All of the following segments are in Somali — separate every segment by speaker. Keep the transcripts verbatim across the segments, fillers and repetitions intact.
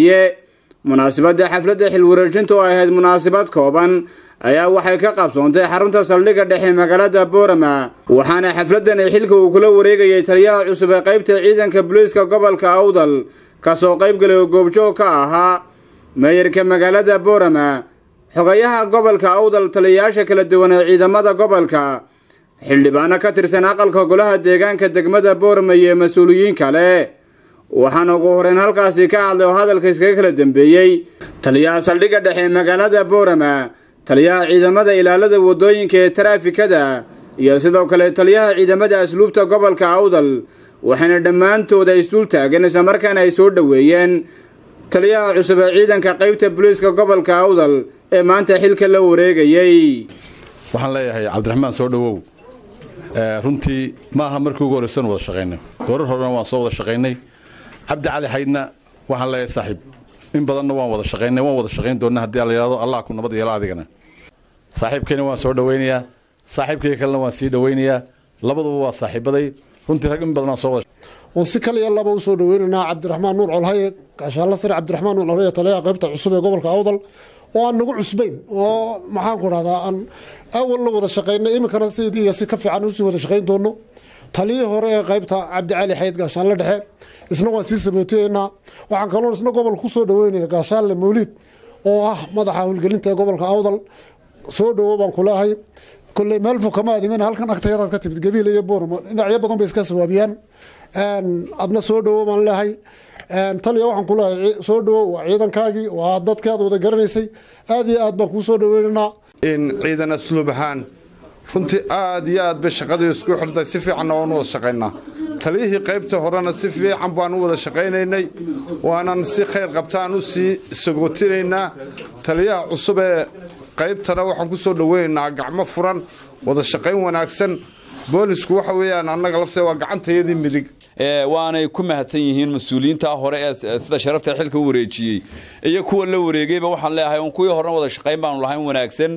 Speaker 1: Colahaye munaasabada xafladda xil wareejinta oo ahayd munaasabad kooban ayaa waxay ka qabsoontay xarunta saldhigga dhexe magaalada Boorama waxaana xafladan ay xilka uu kula wareegayay taliyaha cusub ee qaybta ciidanka booliska gobolka Awdal ka soo qayb galay goobjoog ka ahaa maayirka magaalada Boorama xogayaha gobolka Awdal taliyayaasha kala duwan ee ciidamada gobolka xildhibaano ka tirsan aqalka golaha deegaanka degmada Boorama iyo mas'uuliyiin kale waxaan ugu horeen halkaasi ka hadlay hadalka iskaga kala dambeeyay taliyaha saldhigga dhexe magaalada Boorama taliyaha ciidamada ilaalada wadooyinka ee taraafikada iyo sidoo kale taliyaha ciidamada asluubta gobolka Awdal waxaana dhamaantooda isdul taagan isla markaana ay soo dhaweeyeen taliyaha cusub ee ciidanka qaybta booliska gobolka Awdal ee maanta xilka la wareegayay
Speaker 2: waxaan leeyahay Cabdiraxmaan soo dhawow ee runtii ma aha markii ugu horeysan wada shaqeynay doorar horena waan soo wada shaqeynay Cabdi Cali Haydna waxaan leeyahay saaxiib in badanna waan wada shaqeynay waan wada shaqeyn doonaa hadii la yiraahdo Allah ku nabad yeelo adigana saaxiibkeena waan soo dhaweynayaa saaxiibkay kalena waan sii dhaweynayaa labaduba waa saaxiibaday runtii rag in badan soo wada
Speaker 3: oo si kale iyo laba u soo dhaweynaa Cabdiraxmaan Nuur Colahaye gaashaanla sare Cabdiraxmaan Nuur Colahaye taliyaha qaybta cusub ee gobolka Awdal oo aan nagu cusbayn oo maxaan ku radaa aan awal la wada shaqeynay imikana sidii si ka fiican u sii wada shaqeyn doono taliye hore ee qaybta Cabdi Cali Hayd gaashaanla dhexe isna waa sii sabootayna waxaan kaloo isna gobol ku soo dhaweynay gaashaanle Mawlid oo ah madaxa howlgelinta gobolka Awdal soo dhawo baan kulahay kulay meel fog kama adimin halkan agtayada ka timid gabiil iyo Boorama dhinacyo badan bay iska sawaabiyaan aan adna soo dhawo baan leeyahay aan taliya waxaan kulahay soo dhawo ciidankaagi waa dadkaad wada garanaysay aad iyo aad baan ku soo dhaweynaa
Speaker 4: in ciidan asluub ahaan runtii aad iyo aad ba shaqadii isku xirtay si fiican oo wada shaqeynaa taliyihii qaybta horena si fiican baan u wada shaqeynaynay waanan si khayr qabtaan u sii sagootineynaa taliyaha cusub ee qaybtana waxaan ku soo dhaweynaynaa gacmo furan wada shaqeyn wanaagsan boolisku waxa weeyaan annaga lafteeda waa gacantayadii midig
Speaker 5: ee waanay ku mahadsan yihiin mas'uuliyiinta hore ee sida sharafta xilka wareejiyay iyo kuwa la wareegayba waxaan leeyahay in kuwii horena wada shaqeyn baan lahayn wanaagsan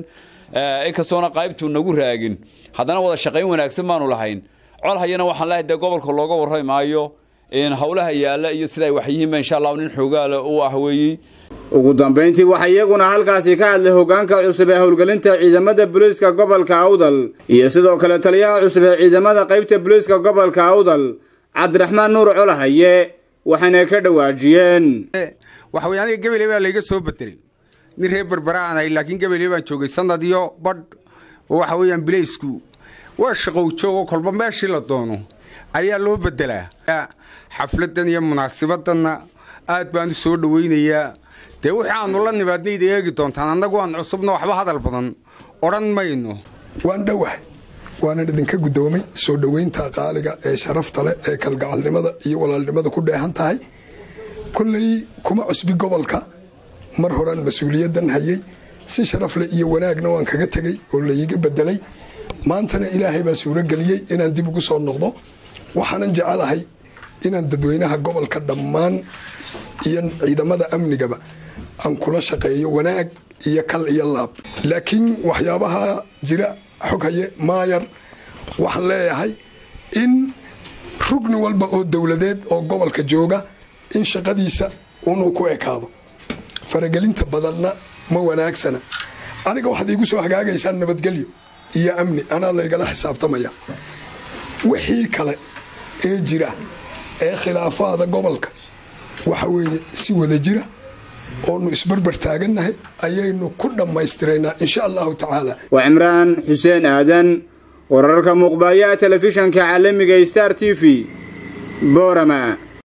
Speaker 5: ee ka soona qaybtu nagu raagin haddana wada shaqeyn wanaagsan baanu lahayn Colahayena waxaan leeyahay gobolka looga warramaayo in hawlaha yaala iyo sida ay wax yihiin insha Allah nin xogaal oo ah weeyii
Speaker 1: ugu dambeyntii waxa iyaguna halkaasi ka hadlay hoggaanka cusub ee howlgelinta ciidamada booliska gobolka Awdal iyo sidoo kale taliyaha cusub ee ciidamada qaybta booliska gobolka Awdal Cabdiraxmaan Nuur Colahaye waxaana ka dhawaajiyeen
Speaker 6: waxa weeyaan gabaley baa laga soo bedelay nin reer barbaraan ay laakiin gabaley baan joogay sanadiyo badh waxa weeyaan booliisku waa shaqo joogo kolba meeshii la doono ayaa loo bedelaa xafladan iyo munaasabadan aad baan soo dhaweynayaa de waxaanu la nimaadnay eegi doontaan anagu aan cusubna waxba hadal badan oran mayno
Speaker 7: waan dhawahay waana idinka gudoomay soo dhaweynta qaaliga ee sharafta leh ee kalgacalnimada iyo walaalnimada ku dheehan tahay kullay kuma cusbi gobolka mar horaan mas'uuliyadan hayay si sharaf leh iyo wanaagna waan kaga tagay oo la iga bedelay maantana ilaahay baa suura galiyay inaan dib ugu soo noqdo waxaan jecelahay inaan dadweynaha gobolka dhammaan iyo ciidamada amnigaba aan kula shaqeeyo wanaag iyo kal iyo laab laakiin waxyaabaha jira xogaye maayar waxaan leeyahay in rugni walba oo dawladeed oo gobolka jooga in shaqadiisa uu ku ekaado faragelinta badanna ma wanaagsana aniga waxaad igu soo hagaagaysaa nabadgelyo iyo amni ana la igala xisaabtamaya wixii kale ee jira ee khilaafaada gobolka waxa weeye si wada jira oo nu isbarbar taaganahay ayaynu ku dhamaystireynaa insha Allah ta'ala
Speaker 1: wa Imraan Hussein Aadan wararka muqbaaya telefishanka caalamiga Star T V Boorama.